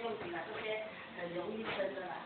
用品啊，这些很容易生的啦。